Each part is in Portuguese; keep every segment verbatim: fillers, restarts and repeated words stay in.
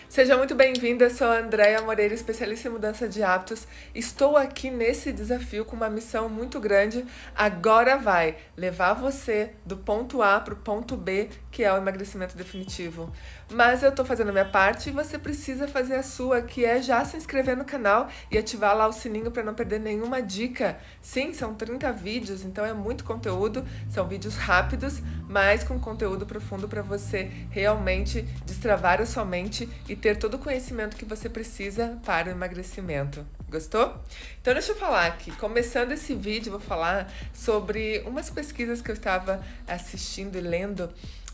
Seja muito bem-vinda, sou a Andréia Moreira, especialista em mudança de hábitos. Estou aqui nesse desafio com uma missão muito grande. Agora vai levar você do ponto A para o ponto B, que é o emagrecimento definitivo. Mas eu estou fazendo a minha parte e você precisa fazer a sua, que é já se inscrever no canal e ativar lá o sininho para não perder nenhuma dica. Sim, são trinta vídeos, então é muito conteúdo, são vídeos rápidos, mas com conteúdo profundo para você realmente destravar a sua mente e ter todo o conhecimento que você precisa para o emagrecimento. Gostou? Então deixa eu falar aqui, começando esse vídeo, vou falar sobre umas pesquisas que eu estava assistindo e lendo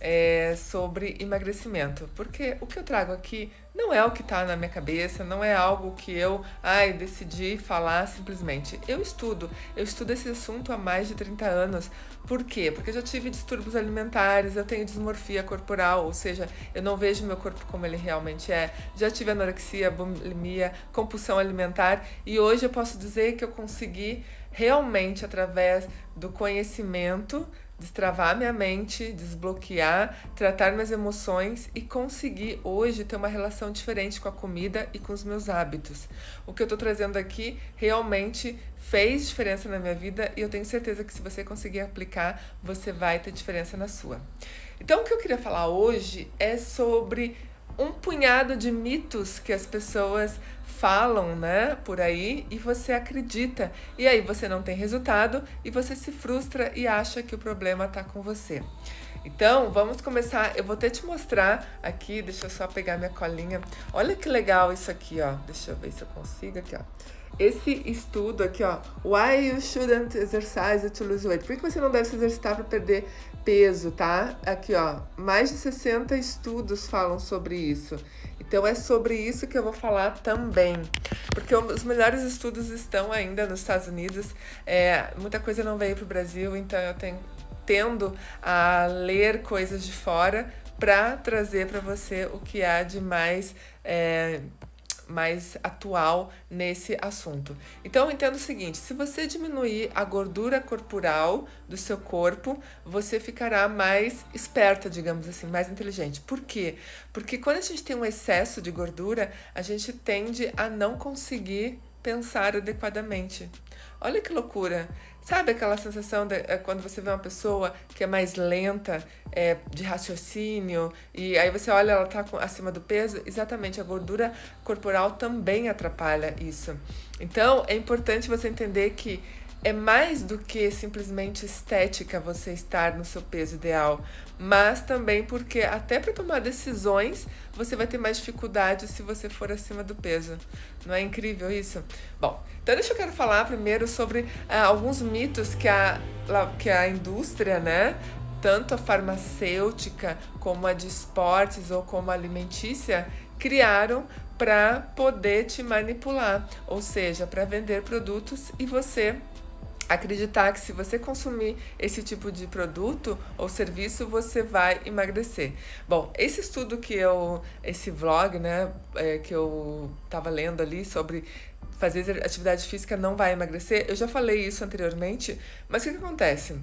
é, sobre emagrecimento, porque o que eu trago aqui não é o que está na minha cabeça, não é algo que eu ai, decidi falar simplesmente. Eu estudo, eu estudo esse assunto há mais de trinta anos. Por quê? Porque eu já tive distúrbios alimentares, eu tenho dismorfia corporal, ou seja, eu não vejo meu corpo como ele realmente é. Já tive anorexia, bulimia, compulsão alimentar e hoje eu posso dizer que eu consegui realmente, através do conhecimento, destravar minha mente, desbloquear, tratar minhas emoções e conseguir hoje ter uma relação diferente com a comida e com os meus hábitos. O que eu tô trazendo aqui realmente fez diferença na minha vida e eu tenho certeza que se você conseguir aplicar, você vai ter diferença na sua. Então o que eu queria falar hoje é sobre um punhado de mitos que as pessoas falam, né, por aí e você acredita. E aí você não tem resultado e você se frustra e acha que o problema tá com você. Então, vamos começar. Eu vou até te mostrar aqui, deixa eu só pegar minha colinha. Olha que legal isso aqui, ó. Deixa eu ver se eu consigo aqui, ó. Esse estudo aqui, ó, Why you shouldn't exercise to lose weight. Por que você não deve se exercitar para perder peso, tá? Aqui, ó, mais de sessenta estudos falam sobre isso. Então é sobre isso que eu vou falar também, porque os melhores estudos estão ainda nos Estados Unidos. É, muita coisa não veio para o Brasil, então eu tenho tendo a ler coisas de fora para trazer para você o que há de mais é, mais atual nesse assunto. Então, entenda o seguinte, se você diminuir a gordura corporal do seu corpo, você ficará mais esperta, digamos assim, mais inteligente. Por quê? Porque quando a gente tem um excesso de gordura, a gente tende a não conseguir pensar adequadamente. Olha que loucura! Sabe aquela sensação de é, quando você vê uma pessoa que é mais lenta, é, de raciocínio, e aí você olha, ela tá com, acima do peso? Exatamente, a gordura corporal também atrapalha isso. Então, é importante você entender que é mais do que simplesmente estética você estar no seu peso ideal, mas também porque até para tomar decisões você vai ter mais dificuldade se você for acima do peso. Não é incrível isso? Bom, então deixa eu quero falar primeiro sobre ah, alguns mitos que a, que a indústria, né, tanto a farmacêutica como a de esportes ou como a alimentícia, criaram para poder te manipular, ou seja, para vender produtos e você acreditar que se você consumir esse tipo de produto ou serviço, você vai emagrecer. Bom, esse estudo que eu, esse vlog, né, é, que eu tava lendo ali sobre fazer atividade física não vai emagrecer, eu já falei isso anteriormente, mas o que, que acontece?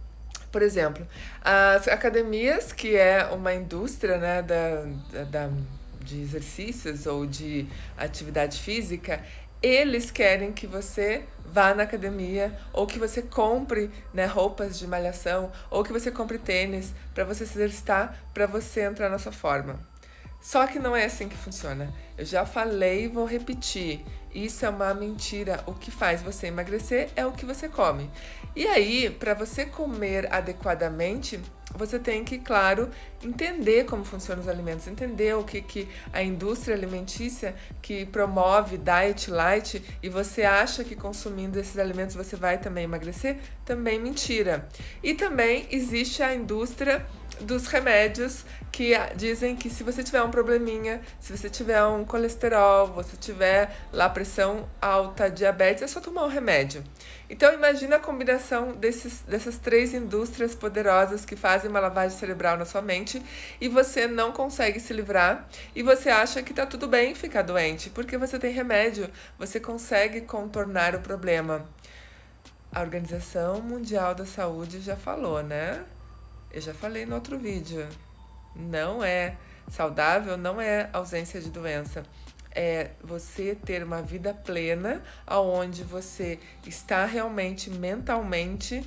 Por exemplo, as academias, que é uma indústria, né, da, da, da de exercícios ou de atividade física, eles querem que você vá na academia ou que você compre, né, roupas de malhação ou que você compre tênis para você se exercitar, para você entrar na sua forma. Só que não é assim que funciona. Eu já falei e vou repetir. Isso é uma mentira. O que faz você emagrecer é o que você come. E aí, para você comer adequadamente, você tem que, claro, entender como funcionam os alimentos, entender o que, que a indústria alimentícia que promove diet light e você acha que consumindo esses alimentos você vai também emagrecer, também mentira. E também existe a indústria dos remédios que dizem que se você tiver um probleminha, se você tiver um colesterol, você tiver lá pressão alta, diabetes, é só tomar um remédio. Então imagina a combinação desses, dessas três indústrias poderosas que fazem uma lavagem cerebral na sua mente e você não consegue se livrar e você acha que tá tudo bem ficar doente, porque você tem remédio, você consegue contornar o problema. A Organização Mundial da Saúde já falou, né? Eu já falei no outro vídeo. Não é saudável não é ausência de doença. É você ter uma vida plena, onde você está realmente mentalmente,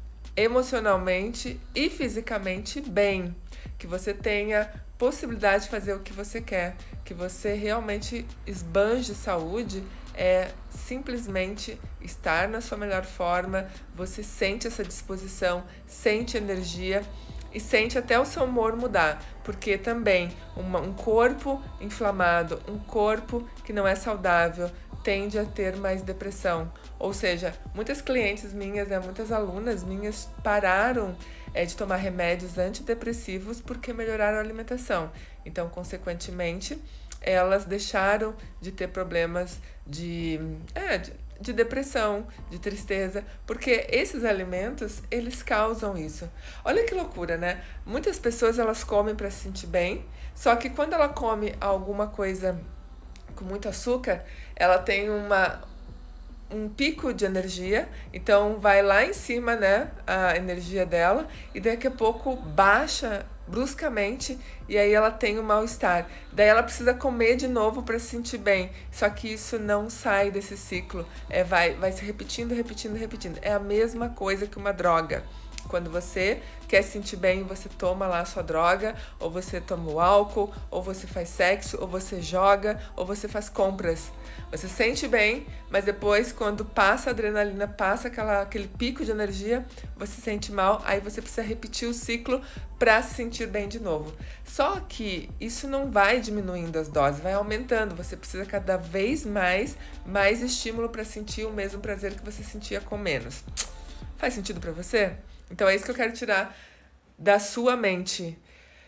emocionalmente e fisicamente bem. Que você tenha possibilidade de fazer o que você quer. Que você realmente esbanje saúde. É simplesmente estar na sua melhor forma, você sente essa disposição, sente energia e sente até o seu humor mudar, porque também uma, um corpo inflamado, um corpo que não é saudável, tende a ter mais depressão. Ou seja, muitas clientes minhas, né, muitas alunas minhas pararam é, de tomar remédios antidepressivos porque melhoraram a alimentação. Então, consequentemente, elas deixaram de ter problemas de, é, de, de depressão, de tristeza, porque esses alimentos, eles causam isso. Olha que loucura, né? Muitas pessoas, elas comem para se sentir bem, só que quando ela come alguma coisa com muito açúcar, ela tem uma, um pico de energia, então vai lá em cima, né, a energia dela, e daqui a pouco baixa bruscamente, e aí ela tem um mal-estar. Daí ela precisa comer de novo para se sentir bem. Só que isso não sai desse ciclo. É, vai, vai se repetindo, repetindo, repetindo. É a mesma coisa que uma droga. Quando você quer se sentir bem, você toma lá a sua droga, ou você toma o álcool, ou você faz sexo, ou você joga, ou você faz compras. Você sente bem, mas depois, quando passa a adrenalina, passa aquela, aquele pico de energia, você se sente mal, aí você precisa repetir o ciclo para se sentir bem de novo. Só que isso não vai diminuindo as doses, vai aumentando. Você precisa cada vez mais, mais estímulo para sentir o mesmo prazer que você sentia com menos. Faz sentido para você? Então é isso que eu quero tirar da sua mente.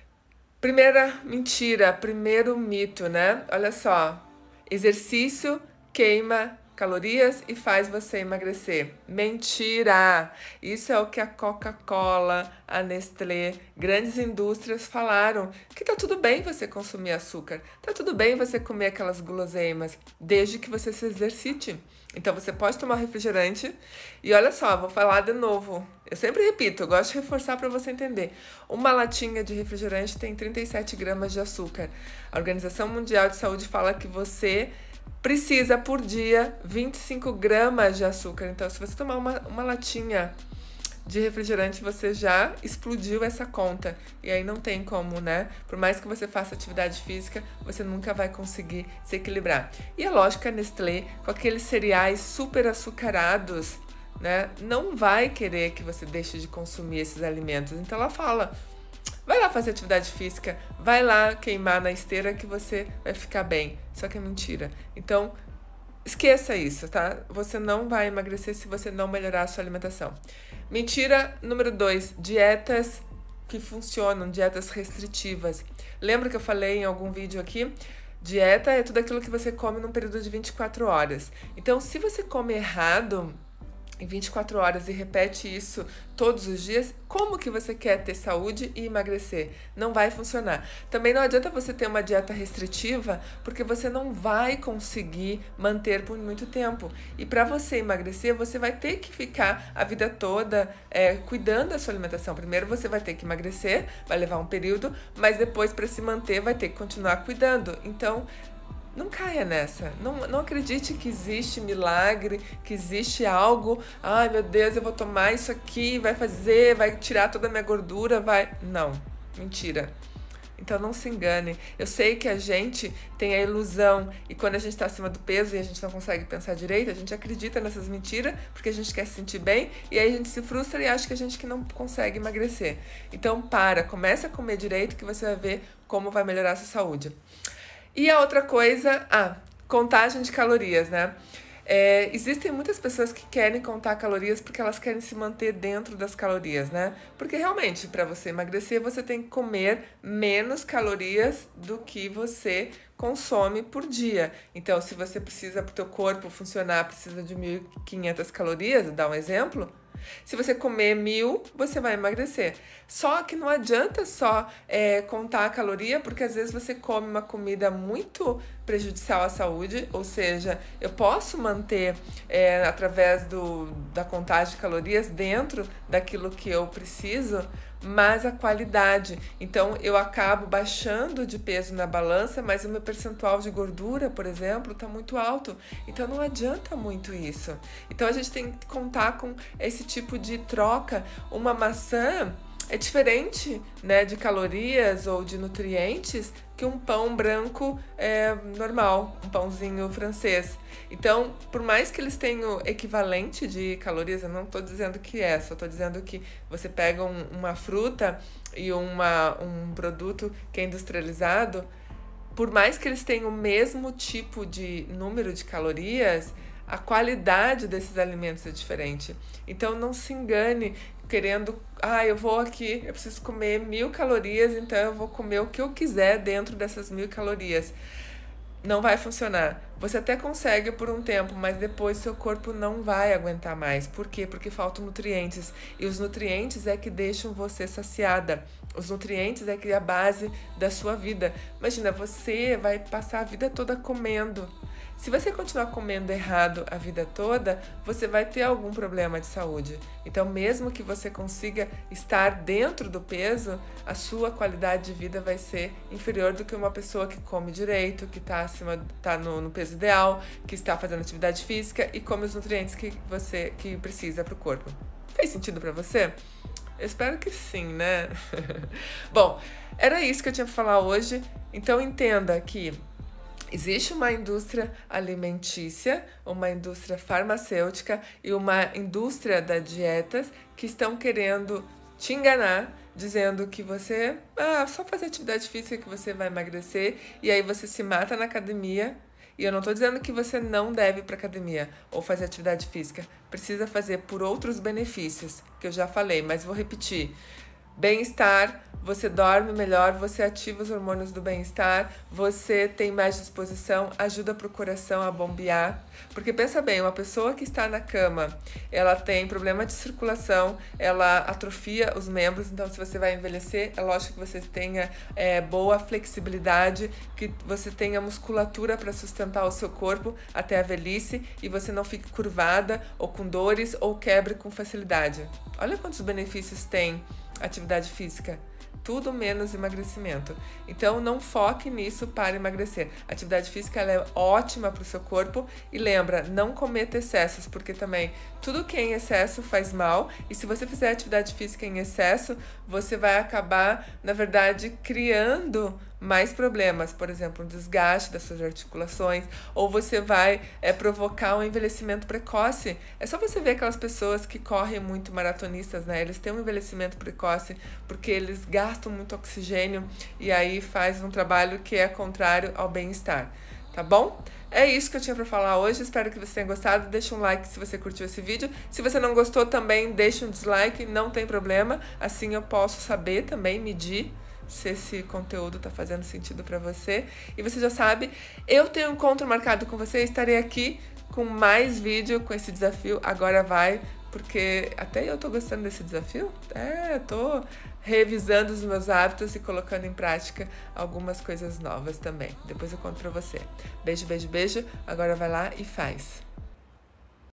Primeira mentira, primeiro mito, né? Olha só, exercício queima calorias e faz você emagrecer. Mentira! Isso é o que a Coca-Cola, a Nestlé, grandes indústrias falaram, que tá tudo bem você consumir açúcar, tá tudo bem você comer aquelas guloseimas, desde que você se exercite. Então você pode tomar refrigerante e olha só, vou falar de novo. Eu sempre repito, eu gosto de reforçar para você entender. Uma latinha de refrigerante tem trinta e sete gramas de açúcar. A Organização Mundial de Saúde fala que você precisa por dia vinte e cinco gramas de açúcar. Então, se você tomar uma, uma latinha de refrigerante, você já explodiu essa conta. E aí não tem como, né? Por mais que você faça atividade física, você nunca vai conseguir se equilibrar. E é lógico que a Nestlé, com aqueles cereais super açucarados, né, não vai querer que você deixe de consumir esses alimentos. Então ela fala, vai lá fazer atividade física, vai lá queimar na esteira que você vai ficar bem. Só que é mentira. Então, esqueça isso, tá? Você não vai emagrecer se você não melhorar a sua alimentação. Mentira número dois, dietas que funcionam, dietas restritivas. Lembra que eu falei em algum vídeo aqui? Dieta é tudo aquilo que você come num período de vinte e quatro horas. Então, se você come errado em vinte e quatro horas e repete isso todos os dias, como que você quer ter saúde e emagrecer? Não vai funcionar. Também não adianta você ter uma dieta restritiva, porque você não vai conseguir manter por muito tempo. E para você emagrecer, você vai ter que ficar a vida toda é, cuidando da sua alimentação. Primeiro você vai ter que emagrecer, vai levar um período, mas depois para se manter vai ter que continuar cuidando. Então, não caia nessa, não, não acredite que existe milagre, que existe algo, ai meu Deus, eu vou tomar isso aqui, vai fazer, vai tirar toda a minha gordura, vai... Não, mentira. Então não se engane. Eu sei que a gente tem a ilusão e quando a gente está acima do peso e a gente não consegue pensar direito, a gente acredita nessas mentiras porque a gente quer se sentir bem e aí a gente se frustra e acha que a gente que não consegue emagrecer. Então para, começa a comer direito que você vai ver como vai melhorar a sua saúde. E a outra coisa, ah, contagem de calorias, né? É, existem muitas pessoas que querem contar calorias porque elas querem se manter dentro das calorias, né? Porque realmente, para você emagrecer, você tem que comer menos calorias do que você consome por dia. Então, se você precisa, para o teu corpo funcionar, precisa de mil e quinhentas calorias, vou dar um exemplo. Se você comer mil, você vai emagrecer. Só que não adianta só é, contar a caloria, porque às vezes você come uma comida muito prejudicial à saúde, ou seja, eu posso manter é, através do, da contagem de calorias dentro daquilo que eu preciso, mas a qualidade. Então eu acabo baixando de peso na balança, mas o meu percentual de gordura, por exemplo, está muito alto. Então não adianta muito isso. Então a gente tem que contar com esse tipo de troca. Uma maçã é diferente, né, de calorias ou de nutrientes que um pão branco é, normal, um pãozinho francês. Então, por mais que eles tenham equivalente de calorias, eu não estou dizendo que é, só estou dizendo que você pega um, uma fruta e uma, um produto que é industrializado, por mais que eles tenham o mesmo tipo de número de calorias, a qualidade desses alimentos é diferente. Então não se engane querendo, ah, eu vou aqui, eu preciso comer mil calorias, então eu vou comer o que eu quiser dentro dessas mil calorias. Não vai funcionar. Você até consegue por um tempo, mas depois seu corpo não vai aguentar mais. Por quê? Porque faltam nutrientes. E os nutrientes é que deixam você saciada. Os nutrientes é que é a base da sua vida. Imagina, você vai passar a vida toda comendo. Se você continuar comendo errado a vida toda, você vai ter algum problema de saúde. Então, mesmo que você consiga estar dentro do peso, a sua qualidade de vida vai ser inferior do que uma pessoa que come direito, que está acima, tá no, no peso ideal, que está fazendo atividade física e come os nutrientes que você que precisa para o corpo. Fez sentido para você? Eu espero que sim, né? Bom, era isso que eu tinha para falar hoje. Então, entenda que existe uma indústria alimentícia, uma indústria farmacêutica e uma indústria das dietas que estão querendo te enganar, dizendo que você, ah, só fazer atividade física que você vai emagrecer e aí você se mata na academia. E eu não estou dizendo que você não deve ir para academia ou fazer atividade física. Precisa fazer por outros benefícios, que eu já falei, mas vou repetir. Bem-estar, você dorme melhor, você ativa os hormônios do bem-estar, você tem mais disposição, ajuda para o coração a bombear. Porque pensa bem, uma pessoa que está na cama, ela tem problema de circulação, ela atrofia os membros, então se você vai envelhecer, é lógico que você tenha é, boa flexibilidade, que você tenha musculatura para sustentar o seu corpo até a velhice e você não fique curvada ou com dores ou quebre com facilidade. Olha quantos benefícios tem atividade física, tudo menos emagrecimento. Então não foque nisso para emagrecer. A atividade física ela é ótima para o seu corpo e lembra, não cometa excessos, porque também tudo que é em excesso faz mal e se você fizer atividade física em excesso, você vai acabar, na verdade, criando mais problemas, por exemplo, um desgaste das suas articulações, ou você vai é, provocar um envelhecimento precoce. É só você ver aquelas pessoas que correm muito, maratonistas, né? Eles têm um envelhecimento precoce porque eles gastam muito oxigênio e aí faz um trabalho que é contrário ao bem-estar, tá bom? É isso que eu tinha para falar hoje, espero que você tenha gostado, deixa um like se você curtiu esse vídeo, se você não gostou também deixa um dislike, não tem problema, assim eu posso saber também, medir se esse conteúdo tá fazendo sentido para você. E você já sabe, eu tenho um encontro marcado com você, estarei aqui com mais vídeo com esse desafio, agora vai, porque até eu tô gostando desse desafio, é, tô revisando os meus hábitos e colocando em prática algumas coisas novas também. Depois eu conto pra você. Beijo, beijo, beijo, agora vai lá e faz.